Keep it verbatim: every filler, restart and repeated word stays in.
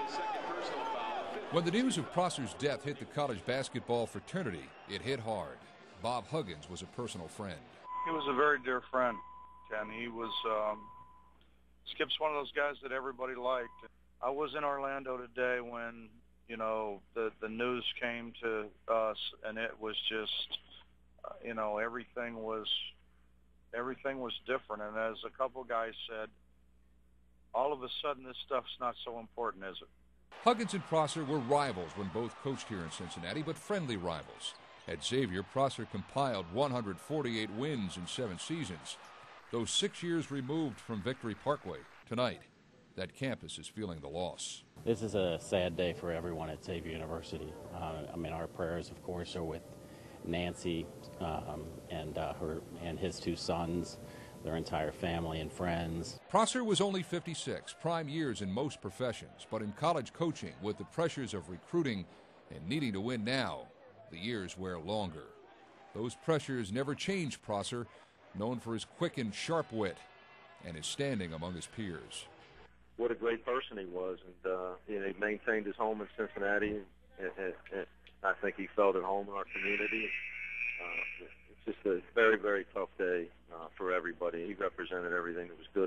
When the news of Prosser's death hit the college basketball fraternity, it hit hard. Bob Huggins was a personal friend. He was a very dear friend, Ken. He was, um, Skip's one of those guys that everybody liked. I was in Orlando today when, you know, the, the news came to us, and it was just, uh, you know, everything was, everything was different. And as a couple guys said, all of a sudden this stuff's not so important, is it? Huggins and Prosser were rivals when both coached here in Cincinnati, but friendly rivals. At Xavier, Prosser compiled one hundred forty-eight wins in seven seasons. Though six years removed from Victory Parkway, tonight, that campus is feeling the loss. This is a sad day for everyone at Xavier University. Uh, I mean, our prayers, of course, are with Nancy um, and uh, her and his two sons, their entire family and friends. Prosser was only fifty-six, prime years in most professions, but in college coaching, with the pressures of recruiting and needing to win now, the years wear longer. Those pressures never changed Prosser, known for his quick and sharp wit and his standing among his peers. What a great person he was, and uh, you know, he maintained his home in Cincinnati, and, and, and I think he felt at home in our community. Uh, it's just a very, very tough day uh, for everybody. He represented everything that was good.